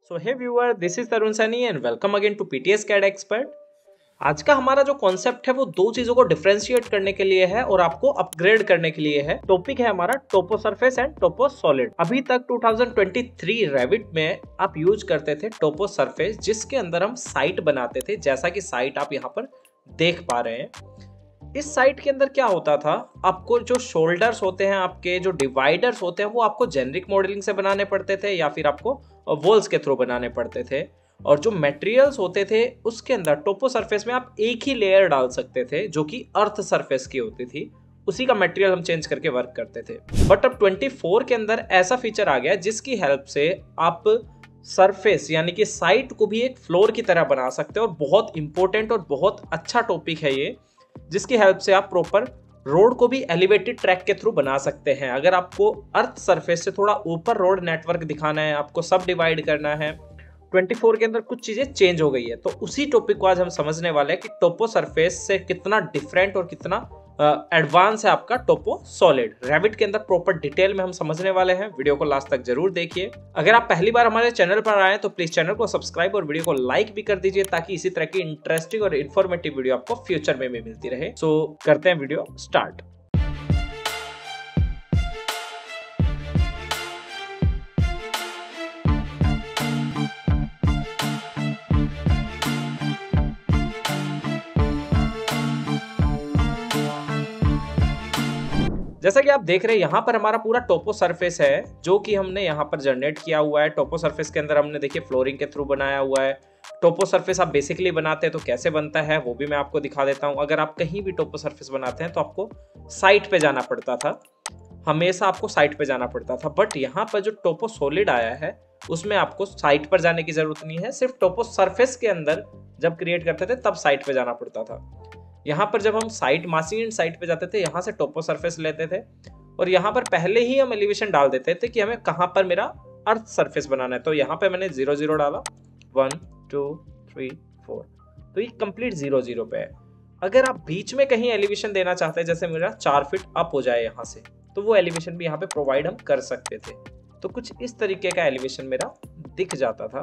So hey viewer, this is Tarun Saini and welcome again to PTS CAD Expert. आज का हमारा जो कॉन्सेप्ट है वो दो चीजों को डिफरेंशिएट करने के लिए है और आपको अपग्रेड करने के लिए है। टॉपिक है हमारा topo surface and topo solid. अभी तक 2023 रेविट में आप यूज करते थे टोपो सरफेस, जिसके अंदर हम साइट बनाते थे, जैसा कि साइट आप यहाँ पर देख पा रहे हैं। इस साइट के अंदर क्या होता था, आपको जो शोल्डर्स होते हैं, आपके जो डिवाइडर्स होते हैं, वो आपको जेनरिक मॉडलिंग से बनाने पड़ते थे या फिर आपको वॉल्स के थ्रू बनाने पड़ते थे। और जो मटेरियल्स होते थे उसके अंदर टोपो सरफेस में आप एक ही लेयर डाल सकते थे जो कि अर्थ सरफेस की होती थी, उसी का मटेरियल हम चेंज करके वर्क करते थे। बट अब 24 के अंदर ऐसा फीचर आ गया जिसकी हेल्प से आप सरफेस यानी कि साइट को भी एक फ्लोर की तरह बना सकते हो। और बहुत इंपॉर्टेंट और बहुत अच्छा टॉपिक है ये, जिसकी हेल्प से आप प्रॉपर रोड को भी एलिवेटेड ट्रैक के थ्रू बना सकते हैं। अगर आपको अर्थ सरफेस से थोड़ा ऊपर रोड नेटवर्क दिखाना है, आपको सब डिवाइड करना है, 24 के अंदर कुछ चीजें चेंज हो गई है। तो उसी टॉपिक को आज हम समझने वाले हैं कि टोपो सरफेस से कितना डिफरेंट और कितना एडवांस है आपका टोपो सॉलिड। रेविट के अंदर प्रॉपर डिटेल में हम समझने वाले हैं। वीडियो को लास्ट तक जरूर देखिए। अगर आप पहली बार हमारे चैनल पर आए तो प्लीज चैनल को सब्सक्राइब और वीडियो को लाइक भी कर दीजिए, ताकि इसी तरह की इंटरेस्टिंग और इन्फॉर्मेटिव वीडियो आपको फ्यूचर में भी मिलती रहे। सो करते हैं वीडियो स्टार्ट। जैसा कि आप देख रहे हैं, यहाँ पर हमारा पूरा टोपो सरफेस है जो कि हमने यहाँ पर जनरेट किया हुआ है। टोपो सरफेस के अंदर हमने देखिए फ्लोरिंग के थ्रू बनाया हुआ है। टोपो सरफेस आप बेसिकली बनाते हैं तो कैसे बनता है वो भी मैं आपको दिखा देता हूँ। अगर आप कहीं भी टोपो सरफेस बनाते हैं तो आपको साइट पे जाना पड़ता था, हमेशा आपको साइट पे जाना पड़ता था। बट यहाँ पर जो टोपो सॉलिड आया है उसमें आपको साइट पर जाने की जरूरत नहीं है। सिर्फ टोपो सरफेस के अंदर जब क्रिएट करते थे तब साइट पे जाना पड़ता था। यहाँ पर जब हम साइट मासिंग एंड साइट पे जाते थे, यहाँ से टोपो सरफेस लेते थे और यहाँ पर पहले ही हम एलिवेशन डाल देते थे कि हमें कहाँ पर मेरा अर्थ सरफेस बनाना है। तो यहाँ पे मैंने 0 0 डाला, 1 2 3 4, तो ये कंप्लीट 0 0 पे है। अगर आप बीच में कहीं एलिवेशन देना चाहते हैं, जैसे मेरा 4 फीट अप हो जाए यहाँ से, तो वो एलिवेशन भी यहाँ पे प्रोवाइड हम कर सकते थे। तो कुछ इस तरीके का एलिवेशन मेरा दिख जाता था,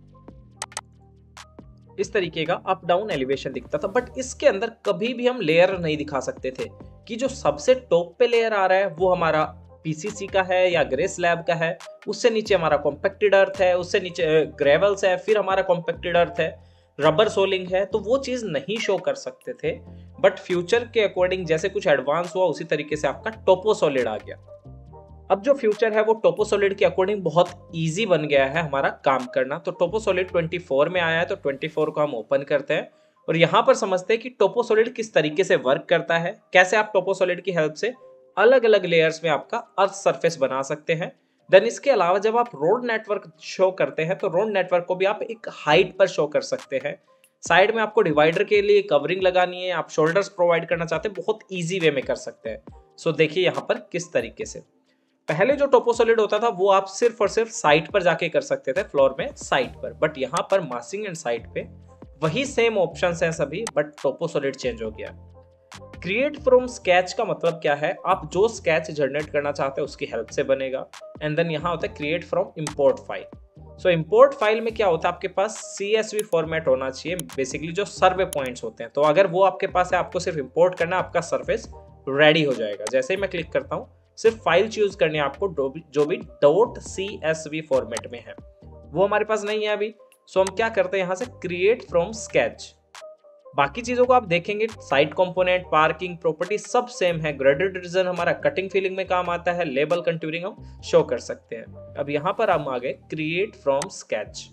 इस तरीके का अप डाउन एलिवेशन दिखता था। बट इसके अंदर कभी भी हम लेयर नहीं दिखा सकते थे कि जो सबसे टॉप पे लेयर आ रहा है वो हमारा पीसीसी का है या ग्रे स्लैब का है, उससे नीचे हमारा कॉम्पैक्टेड अर्थ है, उससे नीचे ग्रेवल्स है, फिर हमारा कॉम्पैक्टेड अर्थ है, रबर सोलिंग है। तो वो चीज नहीं शो कर सकते थे। बट फ्यूचर के अकॉर्डिंग जैसे कुछ एडवांस हुआ, उसी तरीके से आपका टोपो सॉलिड आ गया। अब जो फ्यूचर है वो टोपो सॉलिड के अकॉर्डिंग बहुत इजी बन गया है हमारा काम करना। तो टोपो सॉलिड 24 में आया है, तो 24 को हम ओपन करते हैं और यहाँ पर समझते हैं कि टोपो सॉलिड किस तरीके से वर्क करता है, कैसे आप टोपो सॉलिड की हेल्प से अलग अलग लेयर्स में आपका अर्थ सरफेस बना सकते हैं। देन इसके अलावा जब आप रोड नेटवर्क शो करते हैं तो रोड नेटवर्क को भी आप एक हाइट पर शो कर सकते हैं। साइड में आपको डिवाइडर के लिए कवरिंग लगानी है, आप शोल्डर्स प्रोवाइड करना चाहते हैं, बहुत ईजी वे में कर सकते हैं। सो देखिए यहाँ पर किस तरीके से पहले जो टोपो सॉलिड होता था वो आप सिर्फ और सिर्फ साइट पर जाके कर सकते थे, फ्लोर में साइट पर। बट यहाँ पर मासिंग एंड साइट पे वही सेम ऑप्शंस हैं सभी, बट टोपो सॉलिड चेंज हो गया। क्रिएट फ्रॉम स्केच का मतलब क्या है, आप जो स्केच जनरेट करना चाहते हैं उसकी हेल्प से बनेगा। एंड देन यहाँ होता है create from import file. So import file में क्या होता है, आपके पास CSV फॉर्मेट होना चाहिए, बेसिकली जो सर्वे पॉइंट्स होते हैं। तो अगर वो आपके पास है, आपको सिर्फ इंपोर्ट करना, आपका सरफेस रेडी हो जाएगा। जैसे ही मैं क्लिक करता हूँ, सिर्फ फाइल चूज करनी है आपको जो भी .CSV फॉर्मेट में है, वो हमारे पास नहीं है अभी। सो हम क्या करते हैं, यहाँ से क्रिएट फ्रॉम स्केच। बाकी चीजों को आप देखेंगे, साइट कंपोनेंट, पार्किंग, प्रॉपर्टी सब सेम है। ग्रेडेड रीजन हमारा कटिंग फिलिंग में काम आता है, लेबल कंटूरिंग हम शो कर सकते हैं। अब यहाँ पर हम आ गए create from sketch.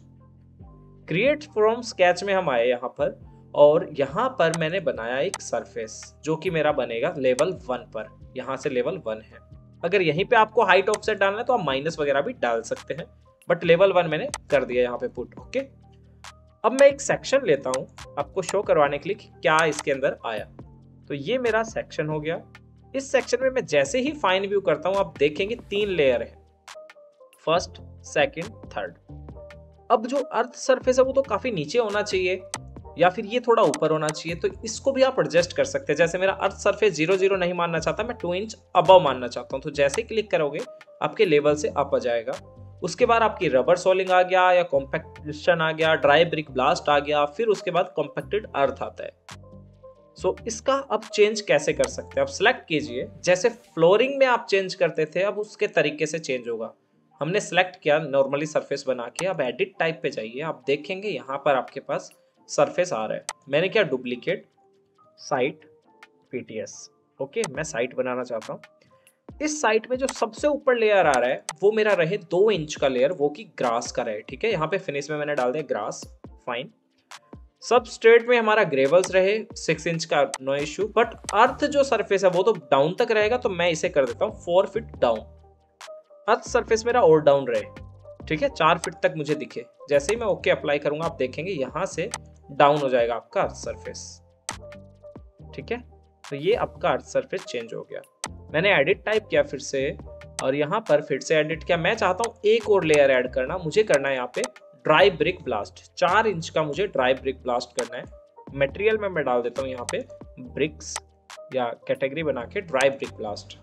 Create from sketch में हम आए यहाँ पर, और यहाँ पर मैंने बनाया एक सरफेस जो कि मेरा बनेगा लेवल 1 पर। यहाँ से लेवल 1 है। अगर यहीं पे आपको हाइट ऑफसेट डालना है तो आप माइनस वगैरह भी डाल सकते हैं, बट लेवल 1 मैंने कर दिया यहाँ पे पुट। ओके, अब मैं एक सेक्शन लेता हूँ आपको शो करवाने के लिए कि क्या इसके अंदर आया। तो ये मेरा सेक्शन हो गया। इस सेक्शन में मैं जैसे ही फाइन व्यू करता हूँ, आप देखेंगे 3 लेयर है, फर्स्ट, सेकंड, थर्ड। अब जो अर्थ सरफेस है वो तो काफी नीचे होना चाहिए या फिर ये थोड़ा ऊपर होना चाहिए, तो इसको भी आप एडजस्ट कर सकते हैं। जैसे मेरा अर्थ सरफेस 0 0 नहीं मानना चाहता, मैं 2 इंच अबव मानना चाहता हूँ, तो जैसे क्लिक करोगे आपके लेवल से अप आ जाएगा। उसके बाद आपकी रबर सोलिंग आ गया या कॉम्पैक्शन आ गया, ड्राई ब्रिक ब्लास्ट आ गया, फिर उसके बाद कॉम्पैक्टेड अर्थ आता है। सो इसका अब चेंज कैसे कर सकते हैं, अब सेलेक्ट कीजिए। जैसे फ्लोरिंग में आप चेंज करते थे, अब उसके तरीके से चेंज होगा। हमने सेलेक्ट किया नॉर्मली सरफेस बना के, अब एडिट टाइप पे जाइए, आप देखेंगे यहाँ पर आपके पास सरफेस आ रहा है। मैंने क्या डुप्लीकेट साइट PTS, ओके, मैं साइट बनाना चाहता हूँ। इस साइट में जो सबसे ऊपर लेयर आ रहा है वो मेरा रहे 2 इंच का लेयर, वो की ग्रास का रहे, ठीक है। यहाँ पे फिनिश में मैंने डाल दिया ग्रास, फाइन। सब स्ट्रेट में हमारा ग्रेवल्स रहे 6 इंच का, नो इश्यू। बट अर्थ जो सरफेस है वो तो डाउन तक रहेगा, तो मैं इसे कर देता हूँ 4 फीट डाउन। अर्थ सरफेस मेरा और डाउन रहे, ठीक है, 4 फीट तक मुझे दिखे। जैसे ही मैं ओके अप्लाई करूंगा, आप देखेंगे यहां से डाउन हो जाएगा आपका अर्थ सरफेस, ठीक है। तो ये आपका अर्थ सरफेस चेंज हो गया। मैंने एडिट टाइप किया फिर से, और यहाँ पर फिर से एडिट किया। मैं चाहता हूँ एक और लेयर ऐड करना, मुझे करना है यहाँ पे ड्राई ब्रिक ब्लास्ट। 4 इंच का मुझे ड्राई ब्रिक ब्लास्ट करना है। मटेरियल में मैं डाल देता हूँ यहाँ पे ब्रिक्स, या कैटेगरी बना के dry brick ballast.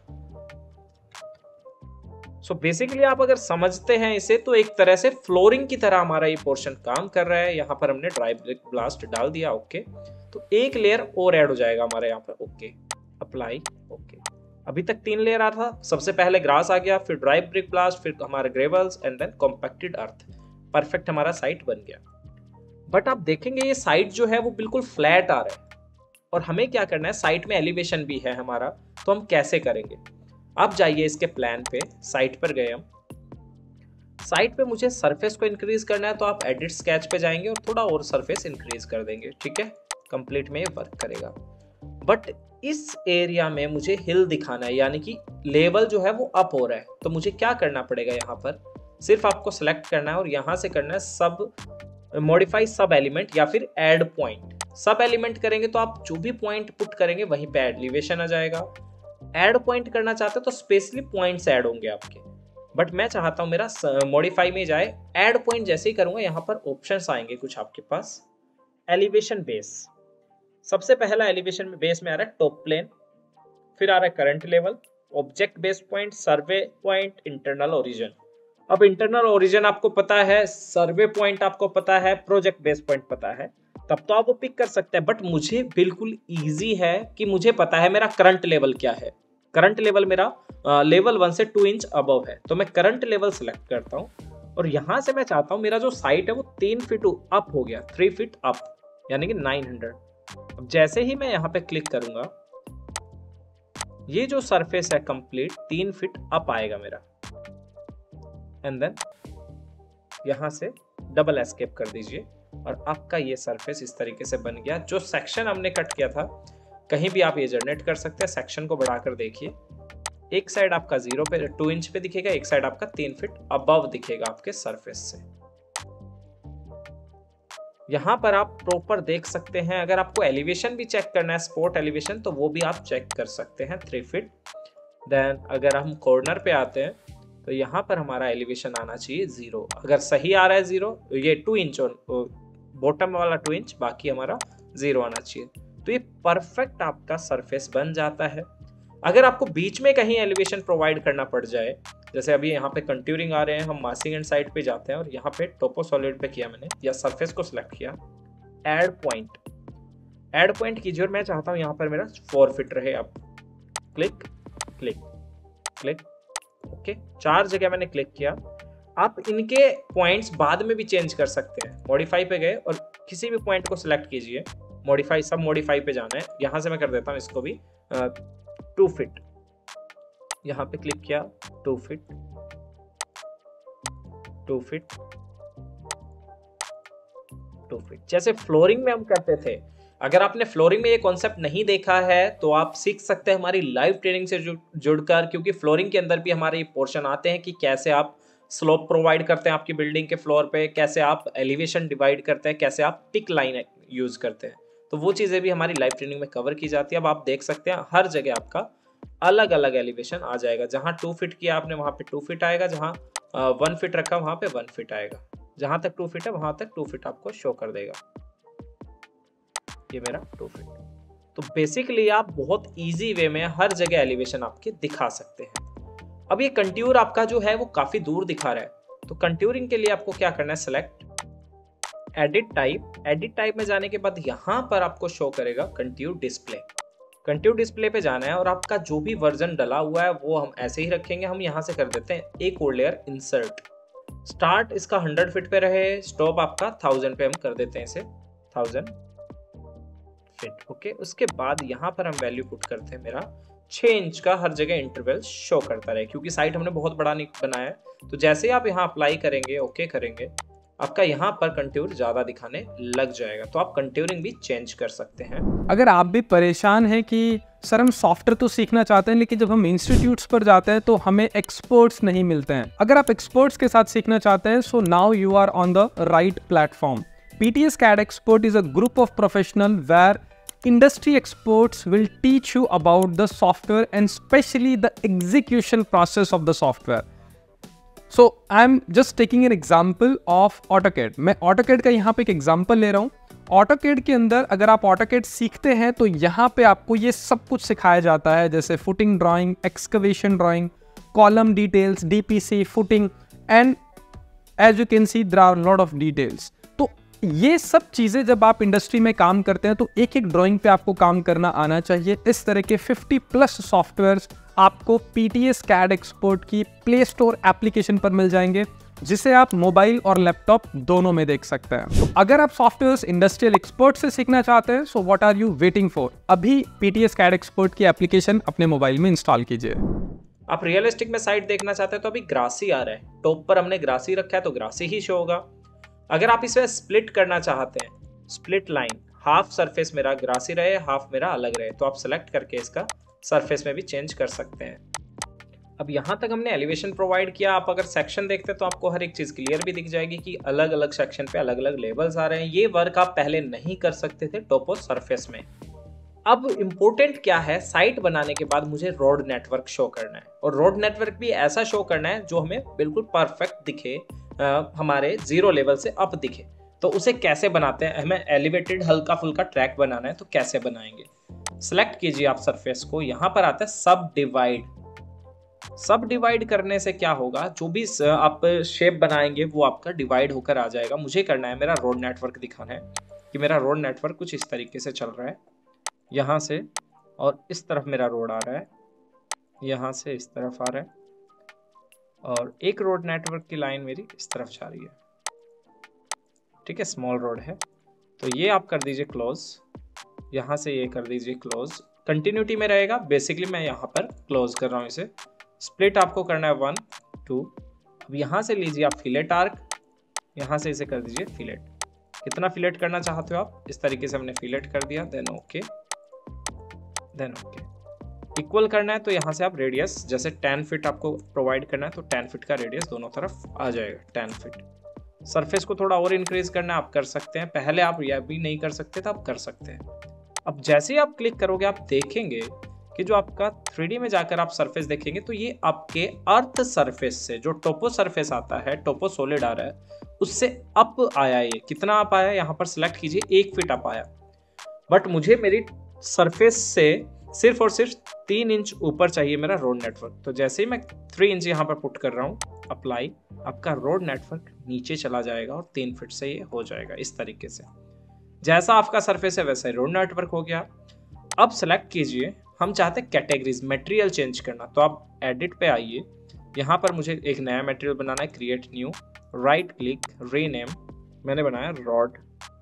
So basically आप अगर समझते हैं इसे, तो एक तरह से फ्लोरिंग की तरह हमारा ये पोर्शन काम कर रहा है। यहाँ पर हमने ड्राई ब्रिक ब्लास्ट डाल दिया, ओके। तो एक लेयर और ऐड हो जाएगा हमारे यहाँ पर, ओके, अप्लाई, ओके। अभी तक 3 लेयर आ था, सबसे पहले ग्रास आ गया, फिर ड्राई ब्रिक ब्लास्ट, फिर हमारे gravels, and then compacted earth. Perfect हमारा साइट बन गया। बट आप देखेंगे ये साइट जो है वो बिल्कुल फ्लैट आ रहा है, और हमें क्या करना है, साइट में एलिवेशन भी है हमारा, तो हम कैसे करेंगे। आप जाइए इसके प्लान पे, साइट पर गए हम। साइट पे मुझे सरफेस को इंक्रीज करना है, तो आप एडिट स्केच पे जाएंगे और थोड़ा और सरफेस इंक्रीज कर देंगे, ठीक है। कंप्लीट में ये वर्क करेगा। बट इस एरिया में मुझे हिल दिखाना है, यानी कि लेवल जो है वो अप हो रहा है। तो मुझे क्या करना पड़ेगा, यहाँ पर सिर्फ आपको सेलेक्ट करना है और यहाँ से करना है सब मॉडिफाई सब एलिमेंट, या फिर ऐड पॉइंट। सब एलिमेंट करेंगे तो आप जो भी पॉइंट पुट करेंगे वहीं पे एलिवेशन आ जाएगा। ऐड पॉइंट करना चाहते हो तो स्पेशली पॉइंट्स ऐड होंगे आपके। बट मैं चाहता हूं मेरा मॉडिफाई में जाए, ऐड पॉइंट जैसे ही करूंगा यहाँ पर ऑप्शंस आएंगे कुछ आपके पास। एलिवेशन बेस, सबसे पहला एलिवेशन में बेस में आ रहा है टॉप प्लेन, फिर आ रहा है current level, object base point, survey point, internal origin. अब इंटरनल ओरिजिन आपको पता है, सर्वे पॉइंट आपको पता है, प्रोजेक्ट बेस पॉइंट पता है, तब तो आप वो पिक कर सकते हैं। बट मुझे बिल्कुल इजी है कि मुझे पता है मेरा करंट लेवल क्या है। करंट लेवल मेरा लेवल 1 से 2 इंच अबव है, तो मैं करंट लेवल सिलेक्ट करता हूँ। और यहां से मैं चाहता हूँ मेरा जो साइट है वो 3 फीट अप हो गया, 3 फीट अप, यानी कि 900। अब जैसे ही मैं यहाँ पे क्लिक करूंगा, ये जो सरफेस है कंप्लीट 3 फीट अप आएगा मेरा। एंड देन यहां से डबल एस्केप कर दीजिए, और आपका ये सरफेस इस तरीके से बन गया। जो सेक्शन हमने कट किया था, कहीं भी आप ये जनरेट कर सकते हैं। सेक्शन को बढ़ाकर देखिए, एक साइड आपका 0 पे 2 इंच पे दिखेगा, एक साइड आपका 3 फीट अबव दिखेगा आपके सरफेस से। यहां पर आप प्रॉपर देख सकते हैं। अगर आपको एलिवेशन भी चेक करना है, स्पॉट एलिवेशन, तो वो भी आप चेक कर सकते हैं 3 फीट। देन अगर हम कॉर्नर पे आते हैं, तो यहाँ पर हमारा एलिवेशन आना चाहिए 0। अगर सही आ रहा है 0, ये 2 इंच, बॉटम वाला 2 इंच, बाकी हमारा 0 आना चाहिए। तो ये परफेक्ट आपका सरफेस बन जाता है। अगर आपको बीच में कहीं एलिवेशन प्रोवाइड करना पड़ जाए, जैसे अभी यहाँ पे कंटूरिंग आ रहे हैं, हम मासिंग एंड साइड पे जाते हैं और यहाँ पे टोपो सॉलिड पे किया मैंने, या सरफेस को सिलेक्ट किया, ऐड पॉइंट, ऐड पॉइंट कीजिए, और मैं चाहता हूँ यहाँ पर मेरा 4 फीट रहे। अब क्लिक क्लिक क्लिक, ओके, 4 जगह मैंने क्लिक किया। आप इनके पॉइंट्स बाद में भी चेंज कर सकते हैं। मॉडिफाई पे गए और किसी भी पॉइंट को सिलेक्ट कीजिए, मॉडिफाई, सब मॉडिफाई पे जाना है। यहाँ से मैं कर देता हूँ इसको भी 2 फीट, यहाँ पे क्लिक किया, 2 फीट 2 फीट 2 फीट, जैसे फ्लोरिंग में हम करते थे। अगर आपने फ्लोरिंग में ये कॉन्सेप्ट नहीं देखा है तो आप सीख सकते हैं हमारी लाइव ट्रेनिंग से जुड़कर, क्योंकि फ्लोरिंग के अंदर भी हमारे पोर्शन आते हैं कि कैसे आप स्लोप प्रोवाइड करते हैं आपकी बिल्डिंग के फ्लोर पे, कैसे आप एलिवेशन डिवाइड करते हैं, कैसे आप टिक लाइन यूज करते हैं। तो वो चीज़ें भी हमारी लाइव ट्रेनिंग में कवर की जाती है। अब आप देख सकते हैं हर जगह आपका अलग अलग एलिवेशन आ जाएगा। जहाँ 2 फीट किया आपने वहाँ पे 2 फीट आएगा, जहाँ 1 फीट रखा वहाँ पे 1 फीट आएगा, जहाँ तक 2 फीट है वहाँ तक 2 फीट आपको शो कर देगा। ये मेरा 2 फीट। तो बेसिकली आप बहुत इजी वे में हर जगह एलिवेशन आपके दिखा सकते हैं। अब ये कंट्यूर आपका जो है वो काफी दूर दिखा रहा है, तो कंट्यूरिंग के लिए आपको क्या करना है, सेलेक्ट एडिट टाइप में जाने के बाद यहाँ पर आपको शो करेगा कंट्यूर डिस्प्ले। कंट्यूर डिस्प्ले पे जाना है और आपका जो भी वर्जन डला हुआ है वो हम ऐसे ही रखेंगे। हम यहाँ से कर देते हैं एक और लेयर इंसर्ट, स्टार्ट इसका 100 फीट पे रहे, स्टॉप आपका 1000 पे हम कर देते हैं इसे 1000 फीट। ओके, उसके बाद यहाँ पर हम वैल्यू पुट करते हैं मेरा 6 इंच का, हर जगह इंटरवल शो करता रहे, क्योंकि साइट हमने बहुत बड़ा नहीं बनाया है। तो जैसे ही आप यहाँ अप्लाई करेंगे, ओके करेंगे, आपका यहाँ पर कंट्यूर ज्यादा दिखाने लग जाएगा। तो आप कंट्यूरिंग भी चेंज कर सकते हैं। अगर आप भी परेशान हैं कि सर हम सॉफ्टवेयर तो सीखना चाहते हैं लेकिन जब हम इंस्टीट्यूट्स पर जाते हैं तो हमें एक्सपर्ट्स नहीं मिलते हैं, अगर आप एक्सपर्ट्स के साथ सीखना चाहते हैं, so now you are on the right platform. PTS CAD Expert is a group of professionals where industry experts will teach you about the software and especially the execution process of the software. So I'm just taking an example of AutoCAD. मैं AutoCAD का यहाँ पे एक example ले रहा हूँ। AutoCAD के अंदर अगर आप AutoCAD सीखते हैं तो यहाँ पे आपको ये सब कुछ सिखाया जाता है, जैसे footing drawing, excavation drawing, column details, DPC, footing, and as you can see there are lot of details. तो ये सब चीज़ें जब आप इंडस्ट्री में काम करते हैं तो एक एक ड्राइंग पे आपको काम करना आना चाहिए। इस तरह के 50+ सॉफ्टवेयर्स आपको PTS CAD Expert की प्ले स्टोर एप्लीकेशन पर मिल जाएंगे, जिसे आप मोबाइल और लैपटॉप दोनों में देख सकते हैं। तो अगर आप सॉफ्टवेयर्स इंडस्ट्रियल एक्सपर्ट से सीखना चाहते हैं, so what are you waiting for? अभी PTS CAD Expert की एप्लीकेशन अपने मोबाइल में इंस्टॉल कीजिए। आप रियलिस्टिक में साइट देखना चाहते हैं तो अभी ग्रासी आ रहा है, टॉप पर हमने ग्रासी रखा है तो ग्रासी ही शो होगा। अगर आप इसे स्प्लिट करना चाहते हैं, स्प्लिट लाइन, हाफ सरफेस मेरा ग्रासी रहे, हाफ मेरा अलग रहे, तो आप सेलेक्ट करके इसका सरफेस में भी चेंज कर सकते हैं। अब यहाँ तक हमने एलिवेशन प्रोवाइड किया। आप अगर सेक्शन देखते हैं तो आपको हर एक चीज़ क्लियर भी दिख जाएगी कि अलग अलग सेक्शन पे अलग अलग लेवल्स आ रहे हैं। ये वर्क आप पहले नहीं कर सकते थे टॉपो सरफेस में। अब इम्पोर्टेंट क्या है, साइट बनाने के बाद मुझे रोड नेटवर्क शो करना है, और रोड नेटवर्क भी ऐसा शो करना है जो हमें बिल्कुल परफेक्ट दिखे, हमारे 0 लेवल से अप दिखे। तो उसे कैसे बनाते हैं, हमें एलिवेटेड हल्का फुल्का ट्रैक बनाना है, तो कैसे बनाएंगे? सेलेक्ट कीजिए आप सरफेस को, यहाँ पर आता है सब डिवाइड। सब डिवाइड करने से क्या होगा, जो भी आप शेप बनाएंगे वो आपका डिवाइड होकर आ जाएगा। मुझे करना है, मेरा रोड नेटवर्क दिखाना है कि मेरा रोड नेटवर्क कुछ इस तरीके से चल रहा है, यहाँ से, और इस तरफ मेरा रोड आ रहा है, यहाँ से इस तरफ आ रहा है, और एक रोड नेटवर्क की लाइन मेरी इस तरफ जा रही है। ठीक है, स्मॉल रोड है, तो ये आप कर दीजिए क्लोज, यहाँ से ये कर दीजिए क्लोज, कंटिन्यूटी में रहेगा। बेसिकली मैं यहाँ पर क्लोज कर रहा हूँ इसे। स्प्लिट आपको करना है 1 2। अब यहाँ से लीजिए आप फिलेट आर्क, यहाँ से इसे कर दीजिए फिलेट। कितना फिलेट करना चाहते हो आप, इस तरीके से हमने फिलेट कर दिया, then okay, then okay. Equal करना है तो यहाँ से आप रेडियस, जैसे 10 फीट आपको प्रोवाइड करना है तो 10 फीट का रेडियस दोनों तरफ आ जाएगा, 10 फीट। सरफेस को थोड़ा और इंक्रीज करना है, आप कर सकते हैं। पहले आप यह भी नहीं कर सकते तो आप कर सकते हैं। अब जैसे ही आप क्लिक करोगे आप देखेंगे कि जो आपका 3D में जाकर आप सरफेस देखेंगे तो ये आपके अर्थ सरफेस से, जो टोपो सरफेस आता है, टोपो सॉलिड आ रहा है, उससे अप आया। ये कितना अप आया, यहाँ पर सिलेक्ट कीजिए, 1 फीट अप आया। बट मुझे मेरी सरफेस से सिर्फ और सिर्फ 3 इंच ऊपर चाहिए मेरा रोड नेटवर्क। तो जैसे ही मैं 3 इंच यहाँ पर पुट कर रहा हूँ, अप्लाई, आपका रोड नेटवर्क नीचे चला जाएगा और 3 फीट से ये हो जाएगा इस तरीके से। जैसा आपका सरफेस है वैसा ही रोड नेटवर्क हो गया। अब सेलेक्ट कीजिए, हम चाहते हैं कैटेगरीज, मटेरियल चेंज करना, तो आप एडिट पे आइए, यहाँ पर मुझे एक नया मटेरियल बनाना है, create new, right click, rename, मैंने बनाया रॉड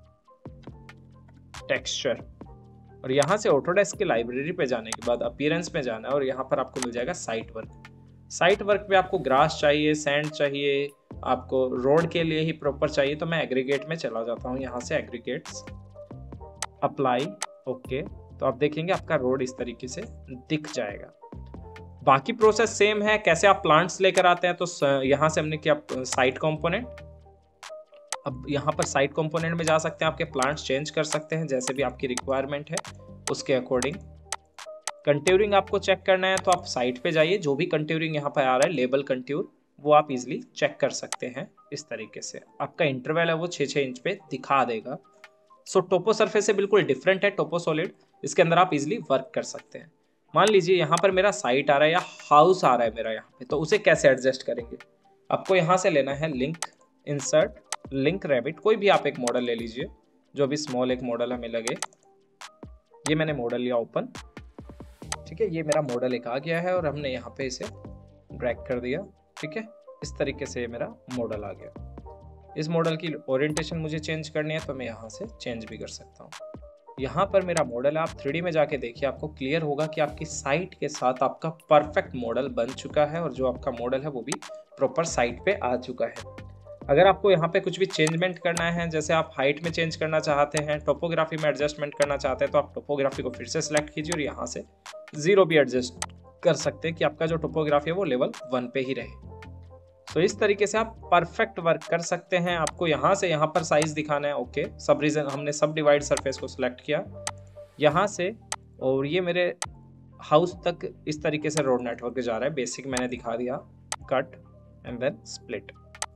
टेक्सचर, और यहाँ से ऑटोडेस्क की लाइब्रेरी पे जाने के बाद अपीयरेंस में जाना है और यहाँ पर आपको मिल जाएगा साइट वर्क। साइट वर्क पे आपको ग्रास चाहिए, सैंड चाहिए, आपको रोड के लिए ही प्रॉपर चाहिए, तो मैं एग्रीगेट में चला जाता हूँ, यहाँ से एग्रीगेट्स, अप्लाई, ओके। तो आप देखेंगे आपका रोड इस तरीके से दिख जाएगा। बाकी प्रोसेस सेम है। कैसे आप प्लांट्स लेकर आते हैं, तो यहाँ से हमने किया साइट कंपोनेंट। अब यहाँ पर साइट कंपोनेंट में जा सकते हैं, आपके प्लांट्स चेंज कर सकते हैं जैसे भी आपकी रिक्वायरमेंट है उसके अकॉर्डिंग। कंट्यूरिंग आपको चेक करना है तो आप साइट पे जाइए, जो भी कंट्यूरिंग यहाँ पर आ रहा है, लेबल कंट्यूर, वो आप इजीली चेक कर सकते हैं। इस तरीके से आपका इंटरवल है वो 6-6 इंच पे दिखा देगा। सो टोपो सरफेस से बिल्कुल डिफरेंट है टोपो सॉलिड, इसके अंदर आप इजीली वर्क कर सकते हैं। मान लीजिए यहाँ पर मेरा साइट आ रहा है या हाउस आ रहा है मेरा यहाँ पे, तो उसे कैसे एडजस्ट करेंगे? आपको यहाँ से लेना है लिंक, इंसर्ट, लिंक रैबिट, कोई भी आप एक मॉडल ले लीजिए जो भी स्मॉल एक मॉडल हमें लगे। ये मैंने मॉडल लिया ओपन, ठीक है। ये मेरा मॉडल एक आ गया है और हमने यहाँ पे इसे ड्रैग कर दिया, ठीक है। इस तरीके से ये मेरा मॉडल आ गया। इस मॉडल की ओरिएंटेशन मुझे चेंज करनी है तो मैं यहाँ से चेंज भी कर सकता हूँ। यहाँ पर मेरा मॉडल है, आप 3D में जाके देखिए, आपको क्लियर होगा कि आपकी साइट के साथ आपका परफेक्ट मॉडल बन चुका है और जो आपका मॉडल है वो भी प्रॉपर साइट पे आ चुका है। अगर आपको यहाँ पे कुछ भी चेंजमेंट करना है, जैसे आप हाइट में चेंज करना चाहते हैं, टोपोग्राफी में एडजस्टमेंट करना चाहते हैं, तो आप टोपोग्राफी को फिर से सिलेक्ट कीजिए और यहाँ से 0 भी एडजस्ट कर सकते हैं कि आपका जो टोपोग्राफी है वो लेवल 1 पे ही रहे। तो इस तरीके से आप परफेक्ट वर्क कर सकते हैं। आपको यहाँ से यहाँ पर साइज दिखाना है, ओके। सब रीजन हमने सब डिवाइड सरफेस को सिलेक्ट किया यहाँ से, और ये मेरे हाउस तक इस तरीके से रोड नेटवर्क जा रहा है। बेसिक मैंने दिखा दिया, कट एंड देन स्प्लिट।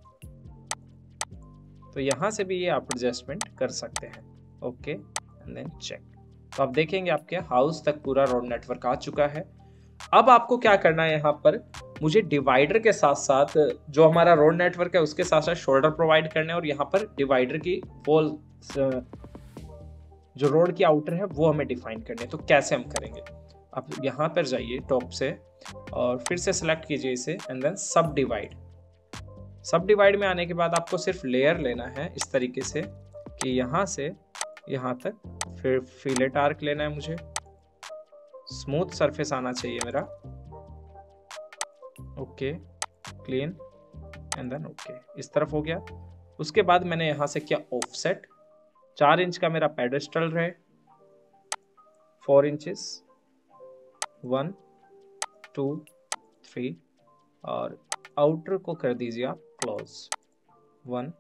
तो यहाँ से भी ये आप एडजस्टमेंट कर सकते हैं, ओके एंड देन चेक। तो आप देखेंगे आपके हाउस तक पूरा रोड नेटवर्क आ चुका है। अब आपको क्या करना है, यहाँ पर मुझे डिवाइडर के साथ साथ जो हमारा रोड नेटवर्क है उसके साथ साथ शोल्डर प्रोवाइड करना है और यहाँ पर डिवाइडर की वॉल जो रोड की आउटर है वो हमें डिफाइन करनी है। तो कैसे हम करेंगे, आप यहाँ पर जाइए टॉप से और फिर से सिलेक्ट कीजिए इसे and then subdivide. Subdivide में आने के बाद आपको सिर्फ लेयर लेना है इस तरीके से कि यहाँ से यहाँ तक, फिर फिलेट आर्क लेना है मुझे, स्मूथ सरफेस आना चाहिए मेरा, okay clean and then okay. इस तरफ हो गया। उसके बाद मैंने यहाँ से किया ऑफसेट, 4 इंच का मेरा पेडेस्टल रहे, 4 इंचेस, 1 2 3 और आउटर को कर दीजिए आप क्लोज, 1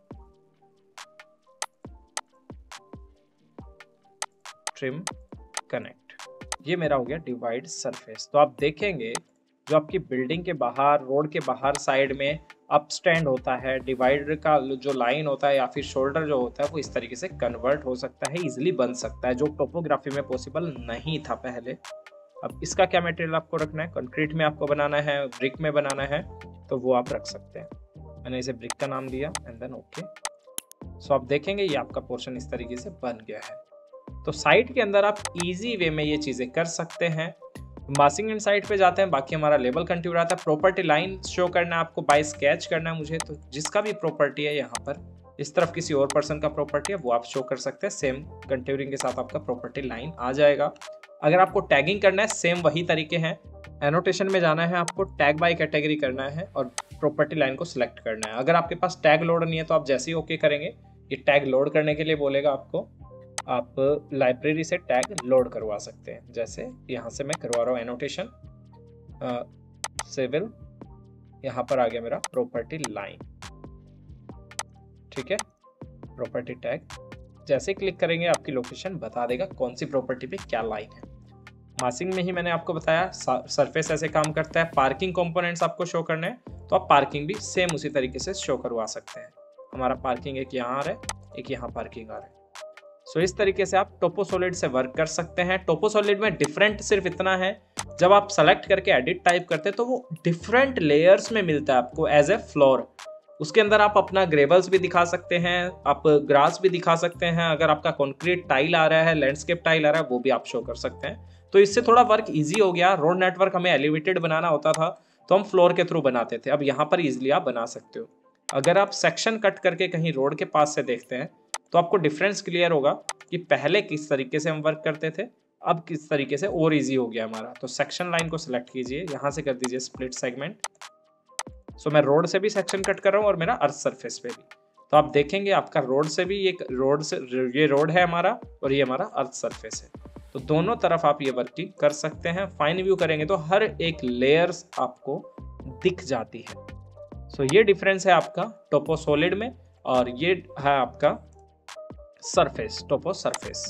ट्रिम कनेक्ट। ये मेरा हो गया डिवाइड सरफेस। तो आप देखेंगे जो आपकी बिल्डिंग के बाहर, रोड के बाहर साइड में अप स्टैंड होता है, डिवाइडर का जो लाइन होता है या फिर शोल्डर जो होता है वो इस तरीके से कन्वर्ट हो सकता है, इजीली बन सकता है, जो टोपोग्राफी में पॉसिबल नहीं था पहले। अब इसका क्या मटेरियल आपको रखना है, कंक्रीट में आपको बनाना है, ब्रिक में बनाना है, तो वो आप रख सकते हैं। मैंने इसे ब्रिक का नाम दिया एंड देन ओके। सो आप देखेंगे ये आपका पोर्शन इस तरीके से बन गया है। तो साइट के अंदर आप इजी वे में ये चीज़ें कर सकते हैं। मासिंग इन साइट पे जाते हैं, बाकी हमारा लेबल कंटिन्यू रहता है। प्रॉपर्टी लाइन शो करना है आपको, बाय स्केच करना है मुझे, तो जिसका भी प्रॉपर्टी है यहाँ पर इस तरफ किसी और पर्सन का प्रॉपर्टी है वो आप शो कर सकते हैं। सेम कंट्यूरिंग के साथ आपका प्रॉपर्टी लाइन आ जाएगा। अगर आपको टैगिंग करना है सेम वही तरीके हैं। एनोटेशन में जाना है, आपको टैग बाय कैटेगरी करना है और प्रॉपर्टी लाइन को सिलेक्ट करना है। अगर आपके पास टैग लोड नहीं है तो आप जैसे ही ओके करेंगे ये टैग लोड करने के लिए बोलेगा आपको, आप लाइब्रेरी से टैग लोड करवा सकते हैं। जैसे यहाँ से मैं करवा रहा हूँ एनोटेशन सिविल, यहाँ पर आ गया मेरा प्रॉपर्टी लाइन, ठीक है, प्रॉपर्टी टैग। जैसे क्लिक करेंगे आपकी लोकेशन बता देगा कौन सी प्रॉपर्टी पे क्या लाइन है। मासिंग में ही मैंने आपको बताया सरफेस ऐसे काम करता है। पार्किंग कंपोनेंट्स आपको शो करने हैं तो आप पार्किंग भी सेम उसी तरीके से शो करवा सकते हैं। हमारा पार्किंग एक यहाँ आ रहा है, एक यहाँ पार्किंग आ रहा है। सो इस तरीके से आप टोपोसॉलिड से वर्क कर सकते हैं। टोपोसॉलिड में डिफरेंट सिर्फ इतना है, जब आप सेलेक्ट करके एडिट टाइप करते हैं तो वो डिफरेंट लेयर्स में मिलता है आपको एज ए फ्लोर। उसके अंदर आप अपना ग्रेवल्स भी दिखा सकते हैं, आप ग्रास भी दिखा सकते हैं। अगर आपका कॉन्क्रीट टाइल आ रहा है, लैंडस्केप टाइल आ रहा है, वो भी आप शो कर सकते हैं। तो इससे थोड़ा वर्क इजी हो गया। रोड नेटवर्क हमें एलिवेटेड बनाना होता था तो हम फ्लोर के थ्रू बनाते थे, अब यहाँ पर इजिली आप बना सकते हो। अगर आप सेक्शन कट करके कहीं रोड के पास से देखते हैं तो आपको डिफरेंस क्लियर होगा कि पहले किस तरीके से हम वर्क करते थे, अब किस तरीके से और इजी हो गया हमारा। तो सेक्शन लाइन को सिलेक्ट कीजिए, यहाँ से कर दीजिए स्प्लिट सेगमेंट। सो मैं रोड से भी सेक्शन कट कर रहा हूँ और मेरा अर्थ सरफेस पे भी। तो आप देखेंगे आपका रोड से भी एक रोड से, ये रोड है हमारा और ये हमारा अर्थ सरफेस है। तो दोनों तरफ आप ये वर्किंग कर सकते हैं। फाइन व्यू करेंगे तो हर एक लेयर्स आपको दिख जाती है। सो ये डिफरेंस है आपका टोपो सॉलिड में, और ये है आपका सरफेस, टोपो सरफेस।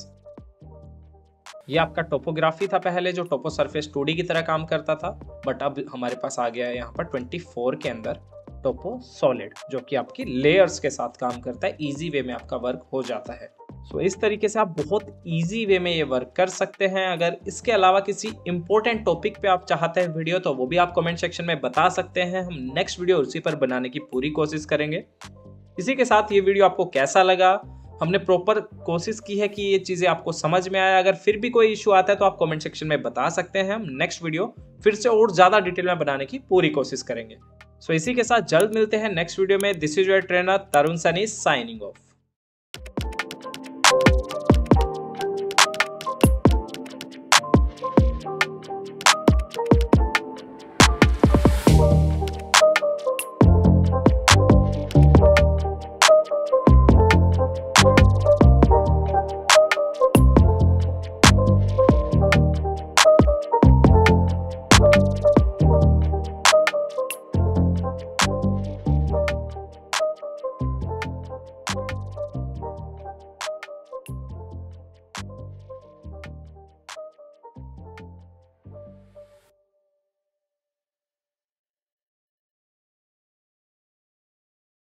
ये आपका टोपोग्राफी था पहले, जो टोपो सरफेस 2D की तरह काम करता था, बट अब हमारे पास आ गया है यहाँ पर 24 के अंदर टोपो सॉलिड, जो कि आपकी लेयर्स के साथ काम करता है। इजी वे में आपका वर्क हो जाता है। सो इस तरीके से आप बहुत इजी वे में ये वर्क कर सकते हैं। अगर इसके अलावा किसी इंपॉर्टेंट टॉपिक पे आप चाहते हैं वीडियो, तो वो भी आप कमेंट सेक्शन में बता सकते हैं। हम नेक्स्ट वीडियो उसी पर बनाने की पूरी कोशिश करेंगे। इसी के साथ ये वीडियो आपको कैसा लगा, हमने प्रॉपर कोशिश की है कि ये चीज़ें आपको समझ में आए। अगर फिर भी कोई इशू आता है तो आप कमेंट सेक्शन में बता सकते हैं। हम नेक्स्ट वीडियो फिर से और ज़्यादा डिटेल में बनाने की पूरी कोशिश करेंगे। सो इसी के साथ जल्द मिलते हैं नेक्स्ट वीडियो में। This is your trainer Tarun Sunny signing of.